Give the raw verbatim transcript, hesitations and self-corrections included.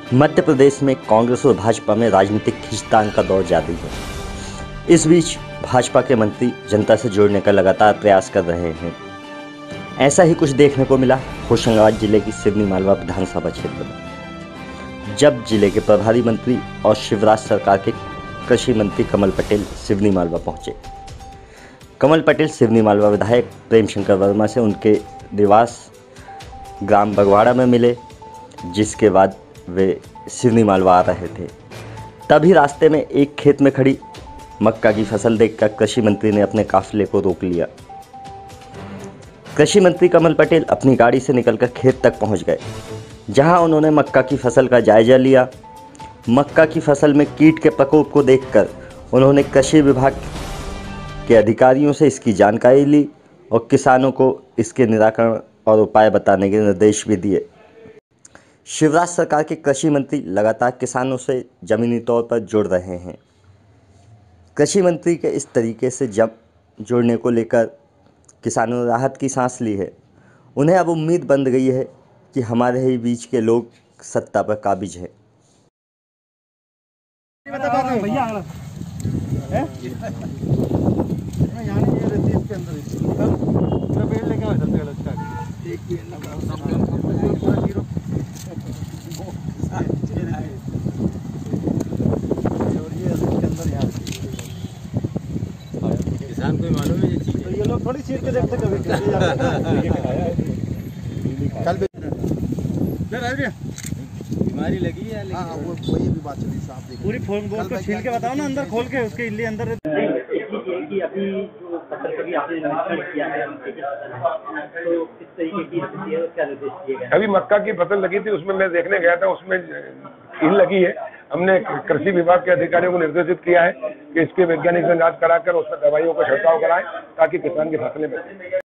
मध्य प्रदेश में कांग्रेस और भाजपा में राजनीतिक खींचतान का दौर जारी है। इस बीच भाजपा के मंत्री जनता से जुड़ने का लगातार प्रयास कर रहे हैं। ऐसा ही कुछ देखने को मिला होशंगाबाद जिले की सिवनी मालवा विधानसभा क्षेत्र में, जब जिले के प्रभारी मंत्री और शिवराज सरकार के कृषि मंत्री कमल पटेल सिवनी मालवा पहुंचे। कमल पटेल सिवनी मालवा विधायक प्रेम शंकर वर्मा से उनके निवास ग्राम बगवाड़ा में मिले, जिसके बाद वे सिवनी मालवा आ रहे थे। तभी रास्ते में एक खेत में खड़ी मक्का की फसल देखकर कृषि मंत्री ने अपने काफिले को रोक लिया। कृषि मंत्री कमल पटेल अपनी गाड़ी से निकलकर खेत तक पहुंच गए, जहां उन्होंने मक्का की फसल का जायजा लिया। मक्का की फसल में कीट के प्रकोप को देखकर उन्होंने कृषि विभाग के अधिकारियों से इसकी जानकारी ली और किसानों को इसके निराकरण और उपाय बताने के निर्देश भी दिए। शिवराज सरकार के कृषि मंत्री लगातार किसानों से जमीनी तौर पर जुड़ रहे हैं। कृषि मंत्री के इस तरीके से जब जुड़ने को लेकर किसानों ने राहत की सांस ली है। उन्हें अब उम्मीद बन गई है कि हमारे ही बीच के लोग सत्ता पर काबिज हैं। किसान कोई मालूम है ये चीज, तो ये लोग थोड़ी चीर के देखते कभी कल बीमारी लगी है। हाँ हाँ, वो वही अभी बात चली साहब, देखिए पूरी फोन गोल को छील के बताओ ना, अंदर खोल के उसके इल्ली अंदर। कि अभी जो फसल कभी आपने निरीक्षण किया है तो किस तरीके की स्थिति है, क्या निर्देश दिए गए? अभी मक्का की फसल लगी थी, उसमें मैं देखने गया था, उसमें कील लगी है। हमने कृषि विभाग के अधिकारियों को निर्देशित किया है कि इसके वैज्ञानिक जांच कराकर उसमें दवाइयों का छिड़काव कराएं ताकि किसान की फसलें बचें।